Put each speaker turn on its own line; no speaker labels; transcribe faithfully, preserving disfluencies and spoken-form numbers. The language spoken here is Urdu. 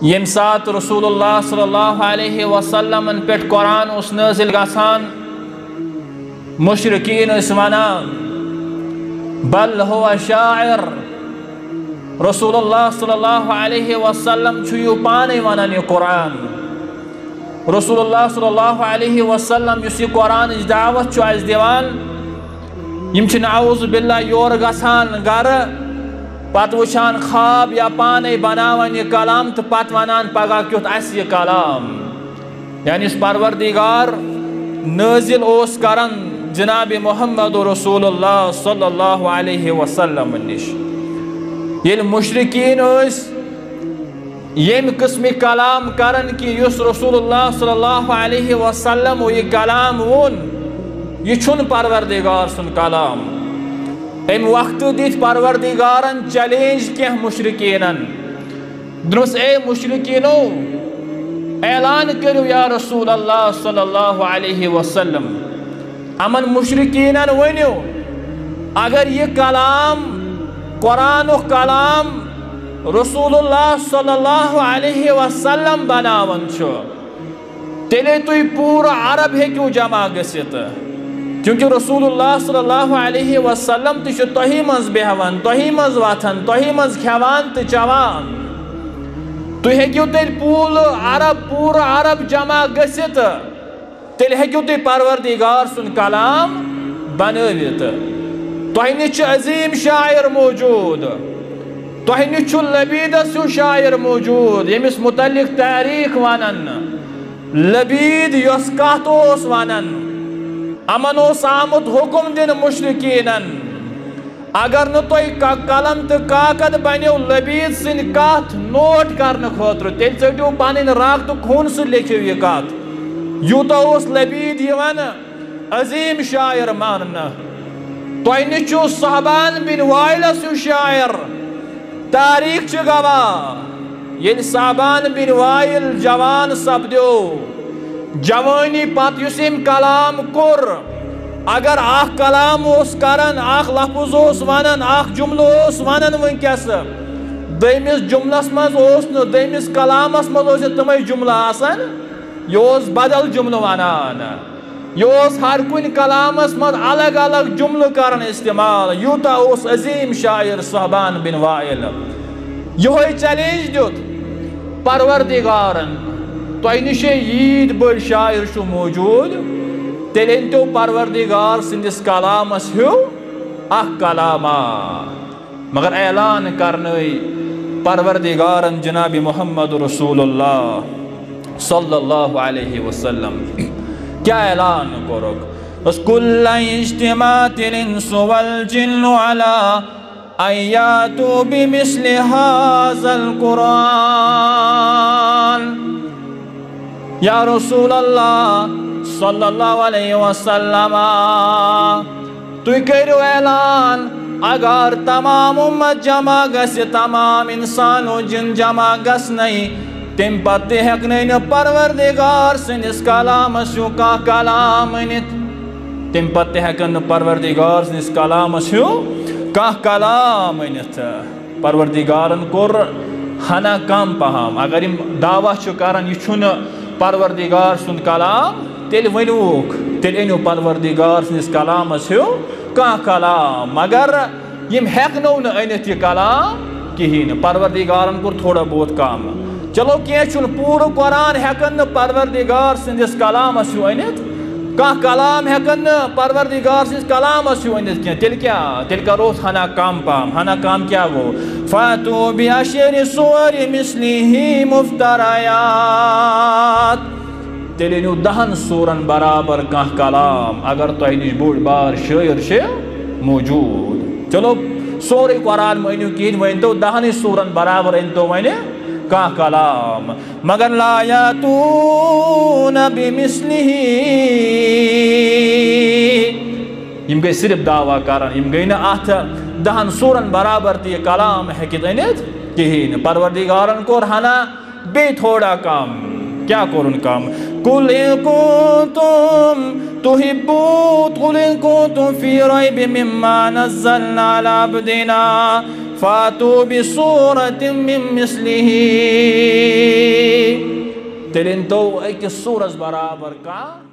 یم سات رسول اللہ صلی اللہ علیہ وسلم پہ قرآن اس نازل گژھان مشرقین اس ونان بل هو شاعر رسول اللہ صلی اللہ علیہ وسلم چھو پانے ونان یہ قرآن رسول اللہ صلی اللہ علیہ وسلم اس یہ قرآن اس دعوت چھو اس دیوان یم چھ نعوذ باللہ یور گژھان گر پت وچھان خواب یا پانے بناوان یہ کلام تو پت ونان پگہ کیت اس یہ کلام یعنی اس پروردگار نازل اوس کرن جناب محمد رسول اللہ صلی اللہ علیہ وسلم نش یل مشرقین اس یم قسم کلام کرن کہ یس رسول اللہ صلی اللہ علیہ وسلم یہ کلام ون یہ چھن پروردگار سن کلام ام وقت دیت پروردگارن چیلنج کیا مشرقینن درس اے مشرقینو اعلان کرو یا رسول اللہ صلی اللہ علیہ وسلم امن مشرقینن ونیو اگر یہ کلام قرآن و کلام رسول اللہ صلی اللہ علیہ وسلم بناون چھو تیلے توی پورا عرب ہے کیوں جمع گسیت کیونکہ رسول اللہ صلی اللہ علیہ وسلم تیش توہی مز بہوان توہی مز واتن توہی مز کھوان تی چوان تو ہے کیوں تیل پول عرب پورا عرب جمع گسیت تیل ہے کیوں تی پروردگار سن کلام بنویت توہی نیچ عظیم شاعر موجود توہی نیچ لبید سو شاعر موجود یمیس متعلق تاریخ وانن لبید یسکاتوس وانن امن اوس آمد حکم دن مشرقینن اگر نہ توہی قلم تو کاغذ بنیو لبید سن کات نوٹ کرنے خاطر تیل ژٹو پنن راگ تو خون سے لکھو یہ کات یوتا اوس لبید یوان عظیم شاعر ماننا توہی نچو صحبان بن وائلس شاعر تاریخ چھ گواہ یل صحبان بن وائل جوان سپدیو جوانی پت یسیم کلام کور اگر آخ کلام اس کرن آخ لفظ اس ونن آخ جملہ اس ونن ونکس دیمس جملس مز اس نو دیمس کلامس مز اس تمے جملہ آسن یہ بدل جملہ ونان یہ ہر کن کلامس مز الگ الگ جملہ کرن استعمال یوتا اس عظیم شاعر صحبان بن وائل یہ چیلنج دیت پروردگارن توہی نش یید بڑ شاعر شو موجود تیل انتو پروردگار سندس کلامس ہو اخ کلاما مگر اعلان کرنوی پروردگارن جناب محمد رسول اللہ صلی اللہ علیہ وسلم کیا اعلان کرو اس کل اجتماعت الانس والجن علی ایاتو بمثل هذا القرآن یا رسول اللہ صلی اللہ علیہ وسلم تو کرو اعلان اگر تمام امت جمع گس تمام انسان و جن جمع گس نہیں تم پتہ ہیکن پروردگار سندس کلامس ہیو کا کلام انت تم پتہ ہیکن پروردگار سندس کلامس ہیو کا کلام انت پروردگارن کور ہنا کم پہم اگر دعویٰ چھ کرن یہ چھن پروردگار سن کلام تیل ونوک تیل اینو پروردگار سندس کلامس ہیو کا کلام مگر یم ہیکنو نہ انت یہ کلام کہین پروردگارن کور تھوڑا بہت کام چلو کیا چھن پورا قرآن ہیکن پروردگار سندس کلامس ہیو انت کا کلام ہیکن پروردگار سندس کلامس ہیو انت کیا تیل کیا تیل کروس ہنا کام پام ہنا کام کیا گو فاتو بعشر سور مثلہ مفتریات تیل انو دہن سورن برابر کا کلام اگر تو اینش بوڑ بار شاعر شے موجود چلو سوری قرآن میں انو کین وہ انتو دہن سورن برابر انتو میں نے کا کلام مگر لا یاتون بمثلہ یم گئی صرف دعویٰ کرن یم گئی نا آت دہن سورن برابر تی کلام ہیکت انت کہین پروردگارن کور ہنا بے تھوڑا کام کیا کرن کام قل ان کنتم تحبون قل ان کنتم فی ریب مما نزلنا علی عبدنا فاتوا بصورة من مثله تیلن تو ایک سورس برابر کا